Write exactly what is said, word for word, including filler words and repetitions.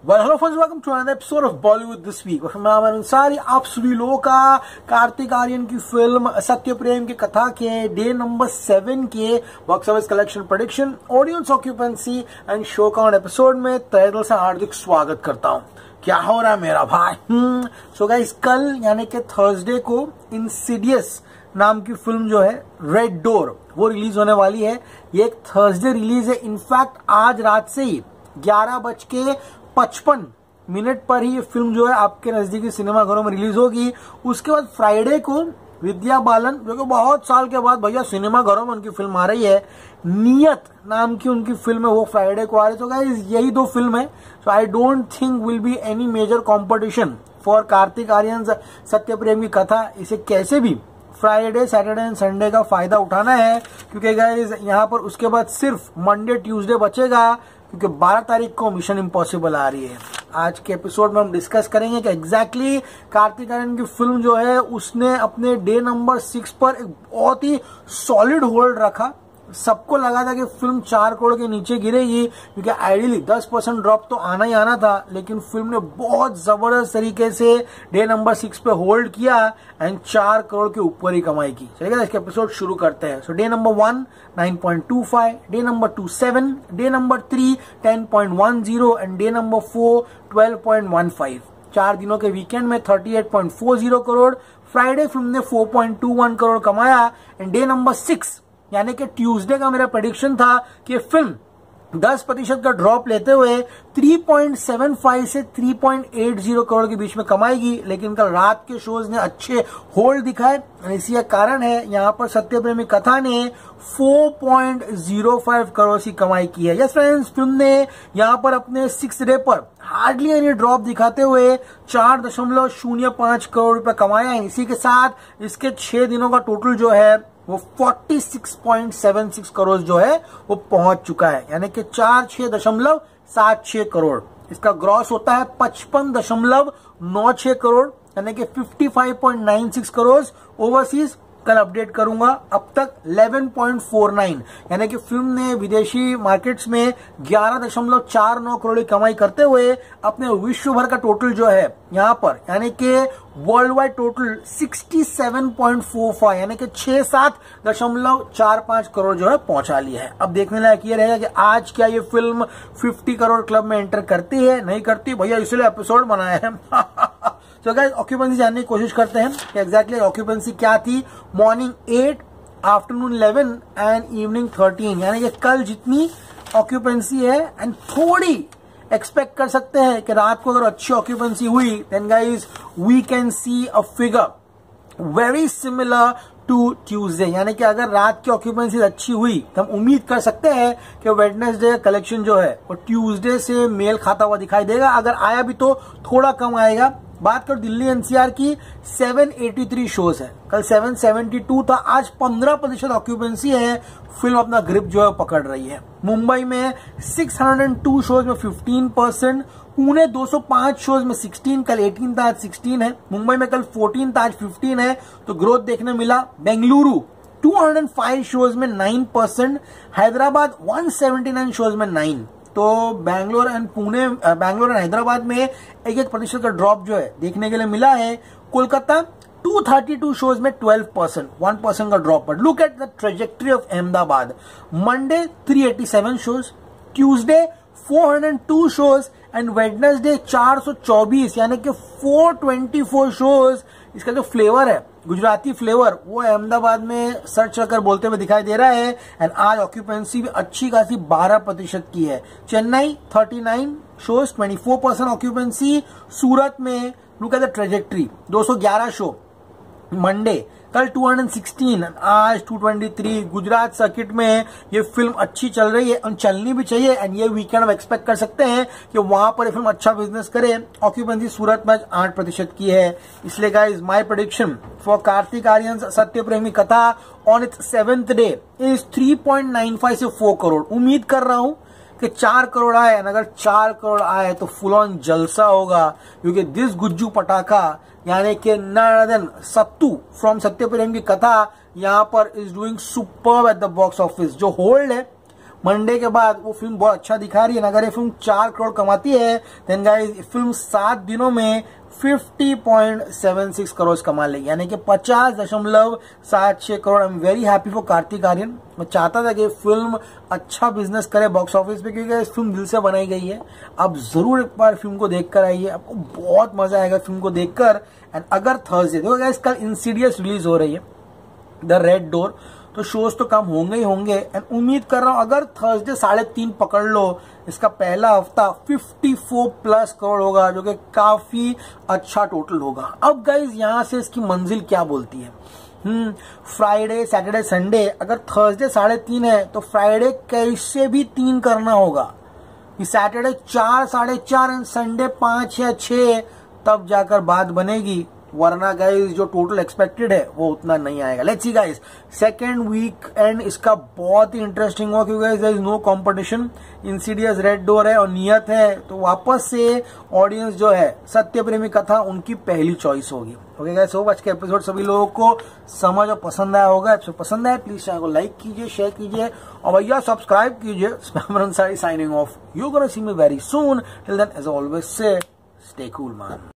Well, hello friends, welcome to another episode of Bollywood This Week। और मैं आमिर अंसारी आप सभी लोगों का कार्तिक आर्यन की फिल्म सत्य प्रेम की कथा के डे नंबर सेवन के box office collection prediction, audience occupancy and show count episode में तहे दिल से हार्दिक स्वागत करता हूँ। क्या हो रहा है मेरा भाई? हम्म सो गाइस, कल यानी कि थर्सडे को इंसिडियस नाम की फिल्म जो है रेड डोर वो रिलीज होने वाली है। ये एक थर्सडे रिलीज है। इनफैक्ट आज रात से ही ग्यारह बज के पचपन मिनट पर ही ये फिल्म जो है आपके नजदीकी सिनेमा घरों में रिलीज होगी। उसके बाद फ्राइडे को विद्या बालन, जो कि बहुत साल के बाद भैया सिनेमा घरों में उनकी फिल्म आ रही है, नियत नाम की उनकी फिल्म है, वो फ्राइडे को आ रही है। तो गाइस यही दो फिल्म है। So I don't think will be any major competition for Kartik Aaryan Satya Prem Ki कथा। इसे कैसे भी फ्राइडे, सैटरडे एंड संडे का फायदा उठाना है, क्योंकि गाइस यहाँ पर उसके बाद सिर्फ मंडे ट्यूसडे बचेगा, क्योंकि बारह तारीख को मिशन इम्पॉसिबल आ रही है। आज के एपिसोड में हम डिस्कस करेंगे कि एग्जैक्टली कार्तिक आर्यन की फिल्म जो है उसने अपने डे नंबर सिक्स पर एक बहुत ही सॉलिड होल्ड रखा। सबको लगा था कि फिल्म चार करोड़ के नीचे गिरेगी, क्योंकि आइडियली दस परसेंट ड्रॉप तो आना ही आना था, लेकिन फिल्म ने बहुत जबरदस्त तरीके से डे नंबर सिक्स पे होल्ड किया एंड चार करोड़ के ऊपर ही कमाई की। चलिए इसके एपिसोड शुरू करते हैं। So day number one nine point two five, day number two seven, day number three ten point one zero and day number four twelve point one five. चार दिनों के वीकेंड में thirty eight point four zero crore. Friday फिल्म ने four point two one crore कमाया and day number six यानी कि Tuesday का मेरा प्रेडिक्शन था कि फिल्म दस प्रतिशत का ड्रॉप लेते हुए थ्री पॉइंट सेवन फाइव से three point eight zero crore के बीच में कमाएगी, लेकिन कल रात के शोज ने अच्छे होल्ड दिखाए। इसी का कारण है यहाँ पर सत्य प्रेमी कथा ने four point zero five crore की कमाई की है। यस फ्रेंड्स, फिल्म ने यहाँ पर अपने सिक्स डे पर हार्डली एनी ड्रॉप दिखाते हुए चार दशमलव शून्य पांच करोड़ रुपए कमाया है। इसी के साथ इसके छह दिनों का टोटल जो है वो छियालीस पॉइंट सात छह करोड़ जो है वो पहुंच चुका है, यानी कि चार छह दशमलव सात छह करोड़। इसका ग्रॉस होता है पचपन दशमलव नौ छह करोड़, यानी कि पचपन पॉइंट नौ छह करोड़। ओवरसीज कल अपडेट करूंगा। अब तक ग्यारह पॉइंट फोर नौ, यानी कि फिल्म ने विदेशी मार्केट्स में ग्यारह दशमलव चार नौ करोड़ की कमाई करते हुए अपने विश्व भर का टोटल जो है यहाँ पर, यानी कि वर्ल्ड वाइड टोटल सड़सठ पॉइंट फोर फाइव, यानी कि छह सात दशमलव चार पांच करोड़ जो है पहुंचा लिया है। अब देखने लायक ये रहेगा कि आज क्या ये फिल्म पचास करोड़ क्लब में एंटर करती है, नहीं करती भैया, इसलिए एपिसोड बनाया है। तो गाइस ऑक्यूपेंसी जानने की कोशिश करते हैं कि एग्जैक्टली ऑक्यूपेंसी क्या थी। Morning eight, afternoon eleven and evening thirteen, यानी कि कल जितनी ऑक्यूपेंसी है एंड थोड़ी एक्सपेक्ट कर सकते हैं कि रात को अगर अच्छी ऑक्यूपेंसी हुई then guys we can see a figure very similar to Tuesday, यानी कि अगर रात की ऑक्यूपेंसी अच्छी हुई तो हम उम्मीद कर सकते हैं कि वेडनेसडे का कलेक्शन जो है वो ट्यूसडे से मेल खाता हुआ दिखाई देगा। अगर आया भी तो थोड़ा कम आएगा। बात कर दिल्ली एनसीआर की, सात सौ तिरासी शोज है, कल सात सौ बहत्तर था, आज पंद्रह प्रतिशत ऑक्यूपेंसी है। फिल्म अपना ग्रिप जो है पकड़ रही है। मुंबई में छह सौ दो शोज में पंद्रह परसेंट, पुणे दो सौ पांच शोज में सोलह, कल अठारह था आज सोलह है। मुंबई में कल चौदह था आज पंद्रह है, तो ग्रोथ देखने मिला। बेंगलुरु दो सौ पांच शोज में नौ परसेंट, हैदराबाद एक सौ उन्यासी शोज में नौ। तो बैंगलोर एंड पुणे, बैंगलोर एंड हैदराबाद में एक एक प्रतिशत का ड्रॉप जो है देखने के लिए मिला है। कोलकाता दो सौ बत्तीस शोज में बारह परसेंट, वन परसेंट का drop. But look at the trajectory of Ahmedabad, Monday तीन सौ सत्तासी शोज, ट्यूसडे चार सौ दो शोज एंड वेडनेसडे चार सौ चौबीस, यानी कि चार सौ चौबीस शोज। इसका जो फ्लेवर है, गुजराती फ्लेवर, वो अहमदाबाद में सर्च कर बोलते हुए दिखाई दे रहा है। एंड आज ऑक्यूपेंसी भी अच्छी खासी बारह प्रतिशत की है। चेन्नई उनतालीस शोज, चौबीस परसेंट ऑक्यूपेंसी। सूरत में लुक एट द ट्रेजेक्ट्री, दो सौ ग्यारह शो मंडे, कल दो सौ सोलह, आज दो सौ तेईस। गुजरात सर्किट में ये फिल्म अच्छी चल रही है और चलनी भी चाहिए, एंड ये वीकेंड हम एक्सपेक्ट कर सकते हैं कि वहां पर ये फिल्म अच्छा बिजनेस करे। ऑक्यूपेंसी सूरत में आठ प्रतिशत की है। इसलिए guys my prediction for Kartik Aaryan Satya Premi Katha on its seventh day is three point nine five से फोर करोड़। उम्मीद कर रहा हूं कि चार करोड़ आए, अगर चार करोड़ आए तो फुल ऑन जलसा होगा, क्योंकि दिस गुज्जू पटाखा यानी कि नर्दन सत्तू फ्रॉम सत्य प्रेम की कथा यहाँ पर is doing superb at the box office. जो होल्ड है मंडे के बाद वो फिल्म बहुत अच्छा दिखा रही है। अगर ये फिल्म चार करोड़ कमाती है देन गाइस फिल्म सात दिनों में fifty point seven six crore कमा लेगी, यानी कि पचास दशमलव सात छह crore. I am very happy for Kartik Aaryan. मैं चाहता था कि फिल्म अच्छा बिजनेस करे बॉक्स ऑफिस पे, क्योंकि इस फिल्म दिल से बनाई गई है। आप जरूर एक बार फिल्म को देखकर आइए, आपको बहुत मजा आएगा फिल्म को देखकर। एंड अगर थर्सडे देखो गाइस कल इंसीडियस रिलीज हो रही है, द रेड डोर, तो शोज तो कम होंगे ही होंगे। एंड उम्मीद कर रहा हूं अगर थर्सडे साढ़े तीन पकड़ लो, इसका पहला हफ्ता चौवन प्लस करोड़ होगा, जो कि काफी अच्छा टोटल होगा। अब गाइज यहां से इसकी मंजिल क्या बोलती है। हम्म फ्राइडे सैटरडे संडे, अगर थर्सडे साढ़े तीन है तो फ्राइडे कैसे भी तीन करना होगा, कि सैटरडे चार साढ़े चार एंड संडे पांच या छह, तब जाकर बात बनेगी। वरना गाइस जो टोटल एक्सपेक्टेड है वो उतना नहीं आएगा। Let's see guys second weekend इसका बहुत ही इंटरेस्टिंग हुआ, क्योंकि there is no competition. Insidious, red door है और नियत है, तो वापस से ऑडियंस जो है सत्य प्रेमी कथा उनकी पहली चॉइस होगी। ओके गाइस, सो आज के एपिसोड सभी लोगों को समझ और पसंद आया होगा। एपिसोड पसंद आया प्लीज चैनल को लाइक कीजिए, शेयर कीजिए और भैया सब्सक्राइब कीजिए। Signing off, you gonna see me very soon. Till then as always say stay cool man.